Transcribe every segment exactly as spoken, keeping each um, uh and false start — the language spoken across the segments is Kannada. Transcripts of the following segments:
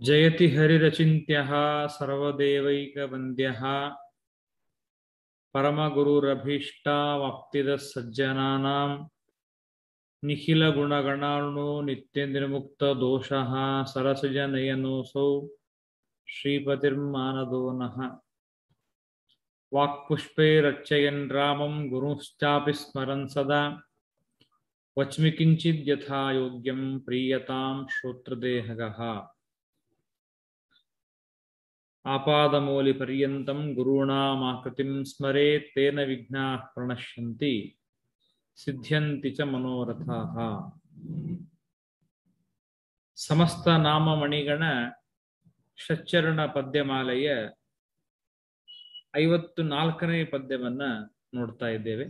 जयति हरिरचिन्त्यः सर्वदेवैकवन्द्यः परमगुरुरभीष्टावाप्तिदः सज्जनानां निखिलगुणगणार्णो नित्यनिर्मुक्तदोषः सरसिजनयनोऽसौ श्रीपतिर्मानदो नः। वाक्पुष्पैरर्चयन् रामं गुरुश्चापि स्मरन् सदा वच्मि किञ्चिद् यथा योग्यं प्रीयतां श्रोत्रदेहगः। आपादमौलिपर्यन्तं गुरूणामाकृतिं स्मरेत् तेन विघ्नाः प्रणश्यन्ति सिद्ध्यन्ति च मनोरथाः। ಸಮಸ್ತ ನಾಮಮಣಿಗಣ ಷಚ್ಚರಣ ಪದ್ಯಮಾಲೆಯ ಐವತ್ತು ನಾಲ್ಕನೇ ಪದ್ಯವನ್ನ ನೋಡ್ತಾ ಇದ್ದೇವೆ.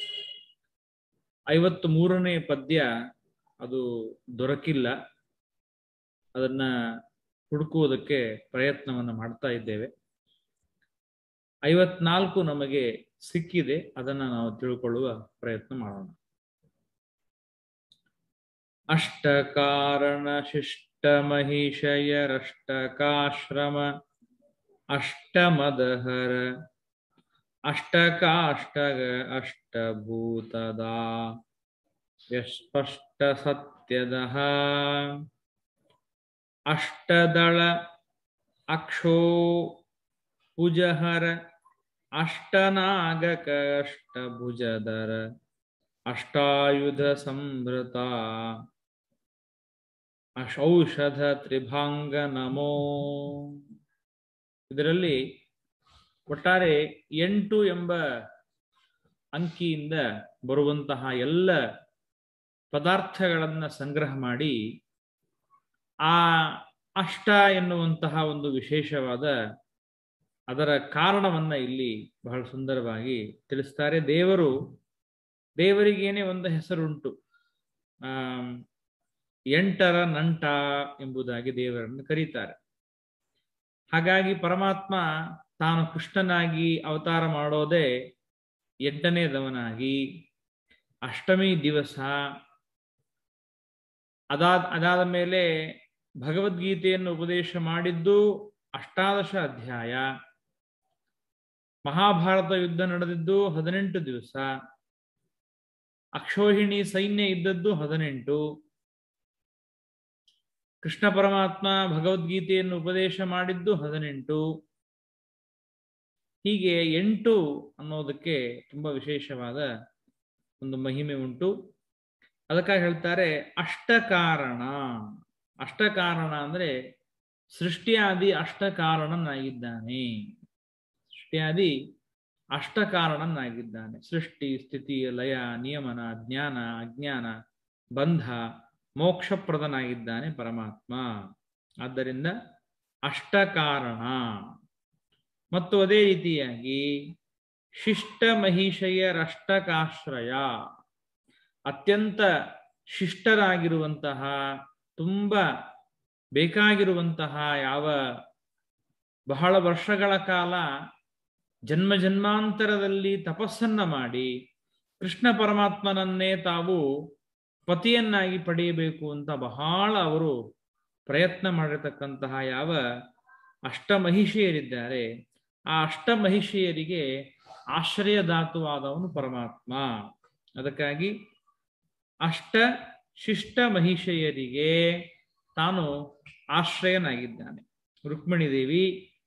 ಐವತ್ತು ಮೂರನೇ ಪದ್ಯ ಅದು ದೊರಕಿಲ್ಲ, ಅದನ್ನ ಹುಡುಕುವುದಕ್ಕೆ ಪ್ರಯತ್ನವನ್ನು ಮಾಡ್ತಾ ಇದ್ದೇವೆ. ಐವತ್ನಾಲ್ಕು ನಮಗೆ ಸಿಕ್ಕಿದೆ, ಅದನ್ನ ನಾವು ತಿಳ್ಕೊಳ್ಳುವ ಪ್ರಯತ್ನ ಮಾಡೋಣ. ಅಷ್ಟಕಾರಣ ಶಿಷ್ಟ ಮಹಿಷಯರಷ್ಟಕಾಶ್ರಮ ಅಷ್ಟಮದಹರ ಅಷ್ಟಕಾಷ್ಟಗ ಅಷ್ಟಭೂತದಾ ಯಸ್ಪಷ್ಟ ಸತ್ಯದಃ ಅಷ್ಟದಳ ಅಕ್ಷೋ ಭುಜಹರ ಅಷ್ಟನಾಗಕ ಅಷ್ಟಭುಜಧರ ಅಷ್ಟಾಯುಧ ಸಂಭೃತ ಔಷಧ ತ್ರಿಭಾಂಗ ನಮೋ. ಇದರಲ್ಲಿ ಒಟ್ಟಾರೆ ಎಂಟು ಎಂಬ ಅಂಕಿಯಿಂದ ಬರುವಂತಹ ಎಲ್ಲ ಪದಾರ್ಥಗಳನ್ನು ಸಂಗ್ರಹ ಮಾಡಿ ಆ ಅಷ್ಟ ಎನ್ನುವಂತಹ ಒಂದು ವಿಶೇಷವಾದ ಅದರ ಕಾರಣವನ್ನ ಇಲ್ಲಿ ಬಹಳ ಸುಂದರವಾಗಿ ತಿಳಿಸ್ತಾರೆ. ದೇವರು ದೇವರಿಗೇನೆ ಒಂದು ಹೆಸರುಂಟು, ಆ ಎಂಟರ ನಂಟ ಎಂಬುದಾಗಿ ದೇವರನ್ನು ಕರೀತಾರೆ. ಹಾಗಾಗಿ ಪರಮಾತ್ಮ ತಾನು ಕೃಷ್ಣನಾಗಿ ಅವತಾರ ಮಾಡೋದೇ ಎಂಟನೇದವನಾಗಿ, ಅಷ್ಟಮಿ ದಿವಸ ಅದಾದ ಅದಾದ ಮೇಲೆ ಭಗವದ್ಗೀತೆಯನ್ನು ಉಪದೇಶ ಮಾಡಿದ್ದು ಅಷ್ಟಾದಶ ಅಧ್ಯಾಯ, ಮಹಾಭಾರತ ಯುದ್ಧ ನಡೆದಿದ್ದು ಹದಿನೆಂಟು ದಿವಸ, ಅಕ್ಷೋಹಿಣಿ ಸೈನ್ಯ ಇದ್ದದ್ದು ಹದಿನೆಂಟು, ಕೃಷ್ಣ ಪರಮಾತ್ಮ ಭಗವದ್ಗೀತೆಯನ್ನು ಉಪದೇಶ ಮಾಡಿದ್ದು ಹದಿನೆಂಟು. ಹೀಗೆ ಎಂಟು ಅನ್ನೋದಕ್ಕೆ ತುಂಬಾ ವಿಶೇಷವಾದ ಒಂದು ಮಹಿಮೆ ಉಂಟು. ಅದಕ್ಕಾಗಿ ಹೇಳ್ತಾರೆ ಅಷ್ಟಕಾರಣ. ಅಷ್ಟಕಾರಣ ಅಂದ್ರೆ ಸೃಷ್ಟಿಯಾದಿ ಅಷ್ಟಕಾರಣನಾಗಿದ್ದಾನೆ. ಸೃಷ್ಟಿಯಾದಿ ಅಷ್ಟಕಾರಣನಾಗಿದ್ದಾನೆ. ಸೃಷ್ಟಿ, ಸ್ಥಿತಿ, ಲಯ, ನಿಯಮನ, ಜ್ಞಾನ, ಅಜ್ಞಾನ, ಬಂಧ, ಮೋಕ್ಷಪ್ರದನಾಗಿದ್ದಾನೆ ಪರಮಾತ್ಮ. ಆದ್ದರಿಂದ ಅಷ್ಟಕಾರಣ. ಮತ್ತು ಅದೇ ರೀತಿಯಾಗಿ ಶಿಷ್ಟ ಮಹಿಷಯರಷ್ಟಕಾಶ್ರಯ, ಅತ್ಯಂತ ಶಿಷ್ಟರಾಗಿರುವಂತಹ, ತುಂಬ ಬೇಕಾಗಿರುವಂತಹ, ಯಾವ ಬಹಳ ವರ್ಷಗಳ ಕಾಲ ಜನ್ಮ ಜನ್ಮಾಂತರದಲ್ಲಿ ತಪಸ್ಸನ್ನ ಮಾಡಿ ಕೃಷ್ಣ ಪರಮಾತ್ಮನನ್ನೇ ತಾವು ಪತಿಯನ್ನಾಗಿ ಪಡೆಯಬೇಕು ಅಂತ ಬಹಳ ಅವರು ಪ್ರಯತ್ನ ಮಾಡಿರತಕ್ಕಂತಹ ಯಾವ ಅಷ್ಟಮಹಿಷಿಯರಿದ್ದಾರೆ, ಆ ಅಷ್ಟಮಹಿಷಿಯರಿಗೆ ಆಶ್ರಯದಾತುವಾದವನು ಪರಮಾತ್ಮ. ಅದಕ್ಕಾಗಿ ಅಷ್ಟ ಶಿಷ್ಟ ಮಹಿಷೆಯರಿಗೆ ತಾನು ಆಶ್ರಯನಾಗಿದ್ದಾನೆ. ರುಕ್ಮಿಣಿ ದೇವಿ,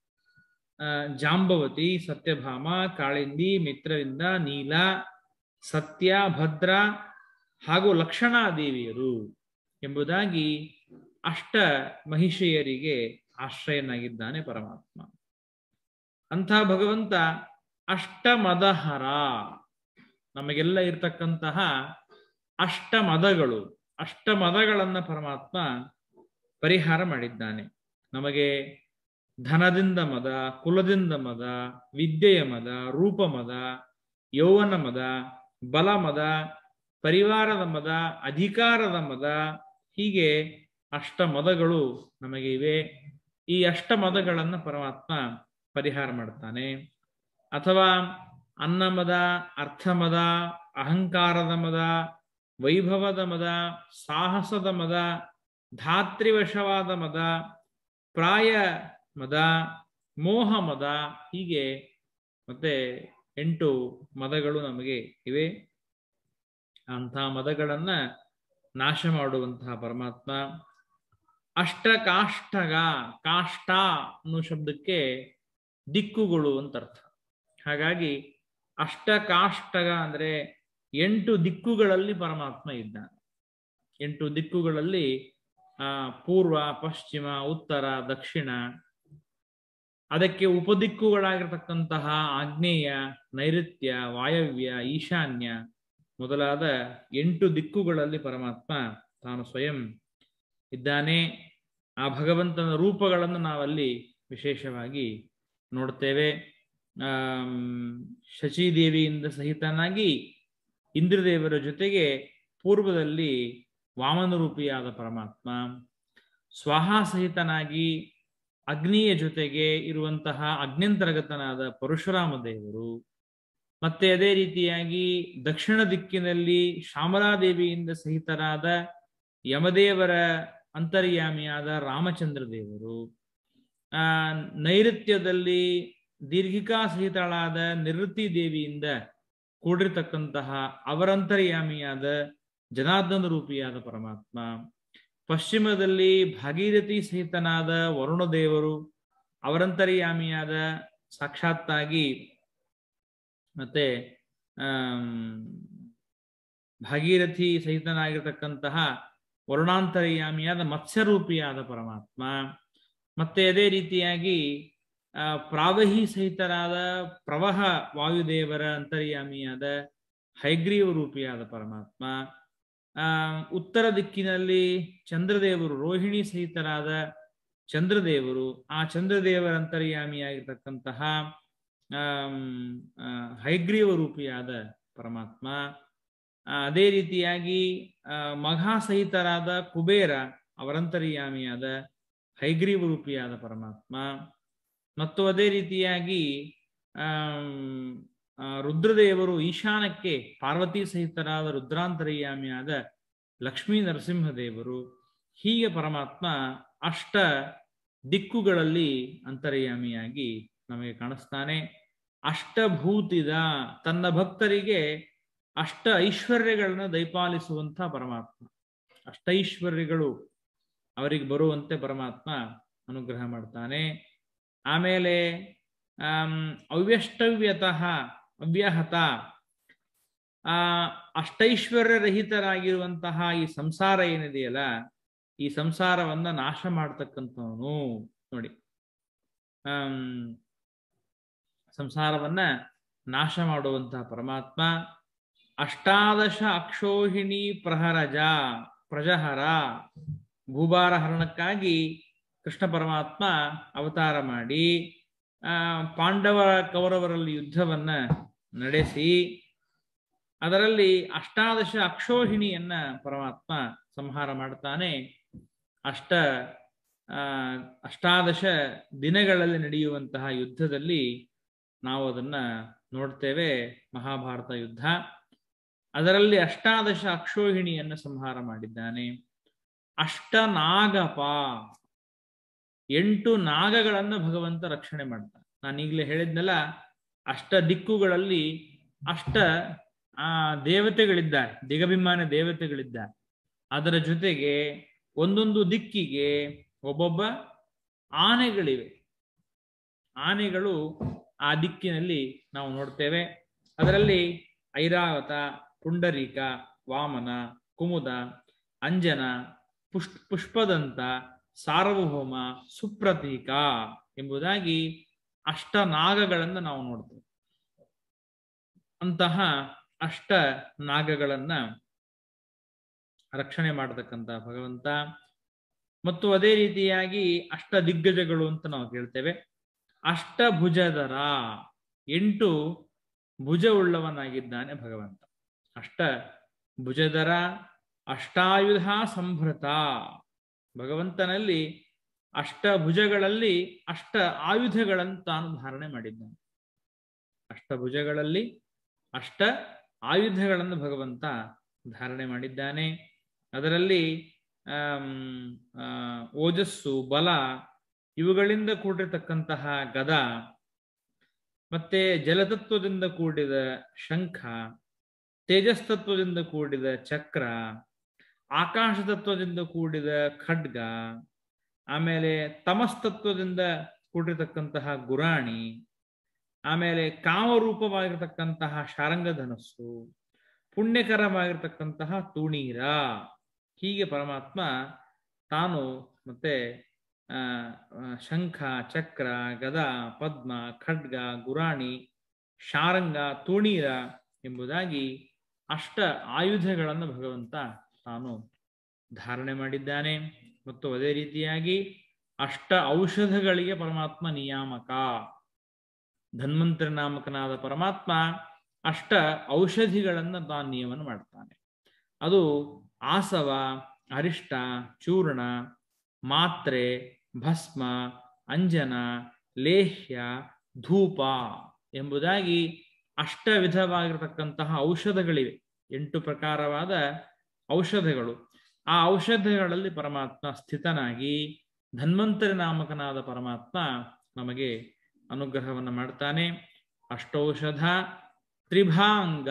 ಜಾಂಬವತಿ, ಸತ್ಯಭಾಮ, ಕಾಳಿಂದಿ, ಮಿತ್ರವಿಂದ, ನೀಲ, ಸತ್ಯ, ಭದ್ರ ಹಾಗೂ ಲಕ್ಷಣಾದೇವಿಯರು ಎಂಬುದಾಗಿ ಅಷ್ಟ ಮಹಿಷೆಯರಿಗೆ ಆಶ್ರಯನಾಗಿದ್ದಾನೆ ಪರಮಾತ್ಮ. ಅಂಥ ಭಗವಂತ ಅಷ್ಟಮದಹರ, ನಮಗೆಲ್ಲ ಇರ್ತಕ್ಕಂತಹ ಅಷ್ಟಮದಗಳು, ಅಷ್ಟಮದಗಳನ್ನ ಪರಮಾತ್ಮ ಪರಿಹಾರ ಮಾಡಿದ್ದಾನೆ. ನಮಗೆ ಧನದಿಂದ ಮದ, ಕುಲದಿಂದ ಮದ, ವಿದ್ಯೆಯ ಮದ, ರೂಪ ಮದ, ಯೌವನ ಮದ, ಬಲ ಮದ, ಪರಿವಾರದ ಮದ, ಅಧಿಕಾರದ ಮದ, ಹೀಗೆ ಅಷ್ಟಮದಗಳು ನಮಗೆ ಇವೆ. ಈ ಅಷ್ಟಮದಗಳನ್ನು ಪರಮಾತ್ಮ ಪರಿಹಾರ ಮಾಡ್ತಾನೆ. ಅಥವಾ ಅನ್ನಮದ, ಅರ್ಥಮದ, ಅಹಂಕಾರದ ಮದ, ವೈಭವದ ಮದ, ಸಾಹಸದ ಮದ, ಧಾತ್ರಿವಶವಾದ ಮದ, ಪ್ರಾಯ ಮದ, ಮೋಹ ಮದ, ಹೀಗೆ ಮತ್ತೆ ಎಂಟು ಮದಗಳು ನಮಗೆ ಇವೆ. ಅಂತಹ ಮದಗಳನ್ನ ನಾಶ ಮಾಡುವಂತಹ ಪರಮಾತ್ಮ. ಅಷ್ಟ ಕಾಷ್ಟಗ, ಕಾಷ್ಟ ಅನ್ನೋ ಶಬ್ದಕ್ಕೆ ದಿಕ್ಕುಗಳು ಅಂತ ಅರ್ಥ. ಹಾಗಾಗಿ ಅಷ್ಟ ಕಾಷ್ಟಗ ಅಂದ್ರೆ ಎಂಟು ದಿಕ್ಕುಗಳಲ್ಲಿ ಪರಮಾತ್ಮ ಇದ್ದಾನೆ. ಎಂಟು ದಿಕ್ಕುಗಳಲ್ಲಿ ಆ ಪೂರ್ವ, ಪಶ್ಚಿಮ, ಉತ್ತರ, ದಕ್ಷಿಣ, ಅದಕ್ಕೆ ಉಪದಿಕ್ಕುಗಳಾಗಿರ್ತಕ್ಕಂತಹ ಆಗ್ನೇಯ, ನೈಋತ್ಯ, ವಾಯವ್ಯ, ಈಶಾನ್ಯ ಮೊದಲಾದ ಎಂಟು ದಿಕ್ಕುಗಳಲ್ಲಿ ಪರಮಾತ್ಮ ತಾನು ಸ್ವಯಂ ಇದ್ದಾನೆ. ಆ ಭಗವಂತನ ರೂಪಗಳನ್ನು ನಾವಲ್ಲಿ ವಿಶೇಷವಾಗಿ ನೋಡ್ತೇವೆ. ಆ ಶಚೀದೇವಿಯಿಂದ ಸಹಿತನಾಗಿ ಇಂದ್ರದೇವರ ಜೊತೆಗೆ ಪೂರ್ವದಲ್ಲಿ ವಾಮನ ರೂಪಿಯಾದ ಪರಮಾತ್ಮ, ಸ್ವಾಹಾ ಸಹಿತನಾಗಿ ಅಗ್ನಿಯ ಜೊತೆಗೆ ಇರುವಂತಹ ಅಗ್ನ್ಯಂತರ್ಗತನಾದ ಪರಶುರಾಮ ದೇವರು, ಮತ್ತೆ ಅದೇ ರೀತಿಯಾಗಿ ದಕ್ಷಿಣ ದಿಕ್ಕಿನಲ್ಲಿ ಶ್ಯಾಮಲಾದೇವಿಯಿಂದ ಸಹಿತರಾದ ಯಮದೇವರ ಅಂತರ್ಯಾಮಿಯಾದ ರಾಮಚಂದ್ರ ದೇವರು, ಆ ನೈಋತ್ಯದಲ್ಲಿ ದೀರ್ಘಿಕಾ ಸಹಿತಳಾದ ನಿವೃತ್ತಿ ದೇವಿಯಿಂದ ಕೂಡಿರ್ತಕ್ಕಂತಹ ಅವರಂತರ್ಯಾಮಿಯಾದ ಜನಾರ್ದನ ರೂಪಿಯಾದ ಪರಮಾತ್ಮ, ಪಶ್ಚಿಮದಲ್ಲಿ ಭಾಗೀರಥಿ ಸಹಿತನಾದ ವರುಣದೇವರು ಅವರಂತರ್ಯಾಮಿಯಾದ ಸಾಕ್ಷಾತ್ತಾಗಿ ಮತ್ತೆ ಭಾಗೀರಥಿ ಸಹಿತನಾಗಿರ್ತಕ್ಕಂತಹ ವರುಣಾಂತರ್ಯಾಮಿಯಾದ ಮತ್ಸ್ಯರೂಪಿಯಾದ ಪರಮಾತ್ಮ, ಮತ್ತೆ ಅದೇ ರೀತಿಯಾಗಿ ಆ ಪ್ರಾವಹಿ ಸಹಿತರಾದ ಪ್ರವಹ ವಾಯುದೇವರ ಅಂತರ್ಯಾಮಿಯಾದ ಹೈಗ್ರೀವ ರೂಪಿಯಾದ ಪರಮಾತ್ಮ, ಆ ಉತ್ತರ ದಿಕ್ಕಿನಲ್ಲಿ ಚಂದ್ರದೇವರು ರೋಹಿಣಿ ಸಹಿತರಾದ ಚಂದ್ರದೇವರು, ಆ ಚಂದ್ರದೇವರ ಅಂತರ್ಯಾಮಿಯಾಗಿರ್ತಕ್ಕಂತಹ ಆ ಹೈಗ್ರೀವ ರೂಪಿಯಾದ ಪರಮಾತ್ಮ, ಅದೇ ರೀತಿಯಾಗಿ ಆ ಮಘಾ ಸಹಿತರಾದ ಕುಬೇರ ಅವರಂತರ್ಯಾಮಿಯಾದ ಹೈಗ್ರೀವ ರೂಪಿಯಾದ ಪರಮಾತ್ಮ, ಮತ್ತು ಅದೇ ರೀತಿಯಾಗಿ ಆ ರುದ್ರದೇವರು ಈಶಾನಕ್ಕೆ ಪಾರ್ವತಿ ಸಹಿತರಾದ ರುದ್ರಾಂತರ್ಯಾಮಿಯಾದ ಲಕ್ಷ್ಮೀ ನರಸಿಂಹದೇವರು, ಹೀಗೆ ಪರಮಾತ್ಮ ಅಷ್ಟ ದಿಕ್ಕುಗಳಲ್ಲಿ ಅಂತರ್ಯಾಮಿಯಾಗಿ ನಮಗೆ ಕಾಣಿಸ್ತಾನೆ. ಅಷ್ಟಭೂತಿದ, ತನ್ನ ಭಕ್ತರಿಗೆ ಅಷ್ಟ ಐಶ್ವರ್ಯಗಳನ್ನ ದಯಪಾಲಿಸುವಂತ ಪರಮಾತ್ಮ. ಅಷ್ಟೈಶ್ವರ್ಯಗಳು ಅವರಿಗೆ ಬರುವಂತೆ ಪರಮಾತ್ಮ ಅನುಗ್ರಹ ಮಾಡ್ತಾನೆ. ಆಮೇಲೆ ಆಮ್ ಅವ್ಯಷ್ಟವ್ಯತಃ ಅವ್ಯಾಹತ, ಆ ಅಷ್ಟೈಶ್ವರ್ಯ ರಹಿತರಾಗಿರುವಂತಹ ಈ ಸಂಸಾರ ಏನಿದೆಯಲ್ಲ, ಈ ಸಂಸಾರವನ್ನ ನಾಶ ಮಾಡ್ತಕ್ಕಂಥವನು. ನೋಡಿ, ಆಮ್ ಸಂಸಾರವನ್ನ ನಾಶ ಮಾಡುವಂತಹ ಪರಮಾತ್ಮ. ಅಷ್ಟಾದಶ ಅಕ್ಷೋಹಿಣಿ ಪ್ರಹರಜ ಪ್ರಜಹರ, ಭೂಭಾರ ಹರಣಕ್ಕಾಗಿ ಕೃಷ್ಣ ಪರಮಾತ್ಮ ಅವತಾರ ಮಾಡಿ ಆ ಪಾಂಡವರ ಕೌರವರಲ್ಲಿ ಯುದ್ಧವನ್ನ ನಡೆಸಿ ಅದರಲ್ಲಿ ಅಷ್ಟಾದಶ ಅಕ್ಷೋಹಿಣಿಯನ್ನ ಪರಮಾತ್ಮ ಸಂಹಾರ ಮಾಡ್ತಾನೆ. ಅಷ್ಟ ಆ ಅಷ್ಟಾದಶ ದಿನಗಳಲ್ಲಿ ನಡೆಯುವಂತಹ ಯುದ್ಧದಲ್ಲಿ ನಾವು ಅದನ್ನ ನೋಡ್ತೇವೆ, ಮಹಾಭಾರತ ಯುದ್ಧ. ಅದರಲ್ಲಿ ಅಷ್ಟಾದಶ ಅಕ್ಷೋಹಿಣಿಯನ್ನು ಸಂಹಾರ ಮಾಡಿದ್ದಾನೆ. ಅಷ್ಟನಾಗಪ, ಎಂಟು ನಾಗಗಳನ್ನು ಭಗವಂತ ರಕ್ಷಣೆ ಮಾಡ್ತಾನೆ. ನಾನು ಈಗಲೇ ಹೇಳಿದ್ನಲ್ಲ, ಅಷ್ಟ ದಿಕ್ಕುಗಳಲ್ಲಿ ಅಷ್ಟ ಆ ದೇವತೆಗಳಿದ್ದಾರೆ, ದಿಗಭಿಮಾನ ದೇವತೆಗಳಿದ್ದಾರೆ. ಅದರ ಜೊತೆಗೆ ಒಂದೊಂದು ದಿಕ್ಕಿಗೆ ಒಬ್ಬೊಬ್ಬ ಆನೆಗಳಿವೆ. ಆನೆಗಳು ಆ ದಿಕ್ಕಿನಲ್ಲಿ ನಾವು ನೋಡ್ತೇವೆ. ಅದರಲ್ಲಿ ಐರಾವತ, ಪುಂಡರೀಕ, ವಾಮನ, ಕುಮುದ, ಅಂಜನ, ಪುಷ್ ಪುಷ್ಪದಂತ, ಸಾರ್ವಭೌಮ, ಸುಪ್ರತೀಕ ಎಂಬುದಾಗಿ ಅಷ್ಟ ನಾಗಗಳನ್ನು ನಾವು ನೋಡ್ತೇವೆ. ಅಂತಹ ಅಷ್ಟ ನಾಗಗಳನ್ನ ರಕ್ಷಣೆ ಮಾಡತಕ್ಕಂಥ ಭಗವಂತ. ಮತ್ತು ಅದೇ ರೀತಿಯಾಗಿ ಅಷ್ಟ ದಿಗ್ಗಜಗಳು ಅಂತ ನಾವು ಕೇಳ್ತೇವೆ. ಅಷ್ಟಭುಜಧರ, ಎಂಟು ಭುಜವುಳ್ಳವನಾಗಿದ್ದಾನೆ ಭಗವಂತ. ಅಷ್ಟ ಭುಜಧರ, ಅಷ್ಟಾಯುಧ ಸಂಭೃತ, ಭಗವಂತನಲ್ಲಿ ಅಷ್ಟ ಭುಜಗಳಲ್ಲಿ ಅಷ್ಟ ಆಯುಧಗಳನ್ನು ತಾನು ಧಾರಣೆ ಮಾಡಿದ್ದಾನೆ. ಅಷ್ಟ ಭುಜಗಳಲ್ಲಿ ಅಷ್ಟ ಆಯುಧಗಳನ್ನು ಭಗವಂತ ಧಾರಣೆ ಮಾಡಿದ್ದಾನೆ. ಅದರಲ್ಲಿ ಓಜಸ್ಸು, ಬಲ, ಇವುಗಳಿಂದ ಕೂಡಿರತಕ್ಕಂತಹ ಗದ, ಮತ್ತೆ ಜಲತತ್ವದಿಂದ ಕೂಡಿದ ಶಂಖ, ತೇಜಸ್ತತ್ವದಿಂದ ಕೂಡಿದ ಚಕ್ರ, ಆಕಾಶ ತತ್ವದಿಂದ ಕೂಡಿದ ಖಡ್ಗ, ಆಮೇಲೆ ತಮಸ್ತತ್ವದಿಂದ ಕೂಡಿರತಕ್ಕಂತಹ ಗುರಾಣಿ, ಆಮೇಲೆ ಕಾಮರೂಪವಾಗಿರತಕ್ಕಂತಹ ಶಾರಂಗಧನಸ್ಸು, ಪುಣ್ಯಕರವಾಗಿರ್ತಕ್ಕಂತಹ ತುಣೀರ, ಹೀಗೆ ಪರಮಾತ್ಮ ತಾನು ಮತ್ತೆ ಆ ಶಂಖ, ಚಕ್ರ, ಗದ, ಪದ್ಮ, ಖಡ್ಗ, ಗುರಾಣಿ, ಶಾರಂಗ, ತುಣೀರ ಎಂಬುದಾಗಿ ಅಷ್ಟ ಆಯುಧಗಳನ್ನು ಭಗವಂತ ತಾನು ಧಾರಣೆ ಮಾಡಿದ್ದಾನೆ. ಮತ್ತು ಅದೇ ರೀತಿಯಾಗಿ ಅಷ್ಟ ಔಷಧಗಳಿಗೆ ಪರಮಾತ್ಮ ನಿಯಾಮಕ. ಧನ್ವಂತರಿ ನಾಮಕನಾದ ಪರಮಾತ್ಮ ಅಷ್ಟ ಔಷಧಿಗಳನ್ನು ತಾನು ನಿಯಮನ ಮಾಡ್ತಾನೆ. ಅದು ಆಸವ, ಅರಿಷ್ಟ, ಚೂರ್ಣ, ಮಾತ್ರೆ, ಭಸ್ಮ, ಅಂಜನ, ಲೇಹ್ಯ, ಧೂಪ ಎಂಬುದಾಗಿ ಅಷ್ಟ ವಿಧವಾಗಿರತಕ್ಕಂತಹ ಔಷಧಗಳಿವೆ. ಎಂಟು ಪ್ರಕಾರವಾದ ಔಷಧಗಳು. ಆ ಔಷಧಗಳಲ್ಲಿ ಪರಮಾತ್ಮ ಸ್ಥಿತನಾಗಿ ಧನ್ವಂತರಿ ನಾಮಕನಾದ ಪರಮಾತ್ಮ ನಮಗೆ ಅನುಗ್ರಹವನ್ನು ಮಾಡ್ತಾನೆ. ಅಷ್ಟೌಷಧ ತ್ರಿಭಾಂಗ.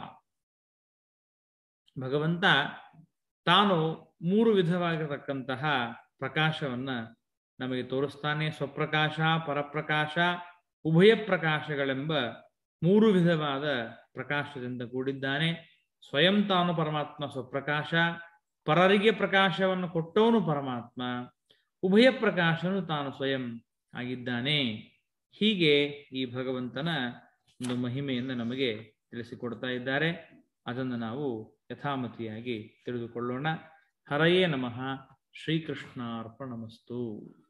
ಭಗವಂತ ತಾನು ಮೂರು ವಿಧವಾಗಿರತಕ್ಕಂತಹ ಪ್ರಕಾಶವನ್ನ ನಮಗೆ ತೋರಿಸ್ತಾನೆ. ಸ್ವಪ್ರಕಾಶ, ಪರಪ್ರಕಾಶ, ಉಭಯ ಪ್ರಕಾಶಗಳೆಂಬ ಮೂರು ವಿಧವಾದ ಪ್ರಕಾಶದಿಂದ ಕೂಡಿದ್ದಾನೆ. ಸ್ವಯಂ ತಾನು ಪರಮಾತ್ಮ ಸ್ವಪ್ರಕಾಶ, ಪರರಿಗೆ ಪ್ರಕಾಶವನ್ನು ಕೊಟ್ಟವನು ಪರಮಾತ್ಮ, ಉಭಯ ಪ್ರಕಾಶನು ತಾನು ಸ್ವಯಂ ಆಗಿದ್ದಾನೆ. ಹೀಗೆ ಈ ಭಗವಂತನ ಒಂದು ಮಹಿಮೆಯನ್ನು ನಮಗೆ ತಿಳಿಸಿಕೊಡ್ತಾ ಇದ್ದಾರೆ. ಅದನ್ನು ನಾವು ಯಥಾಮತಿಯಾಗಿ ತಿಳಿದುಕೊಳ್ಳೋಣ. ಹರಯೇ ನಮಃ. ಶ್ರೀಕೃಷ್ಣಾರ್ಪಣಮಸ್ತು.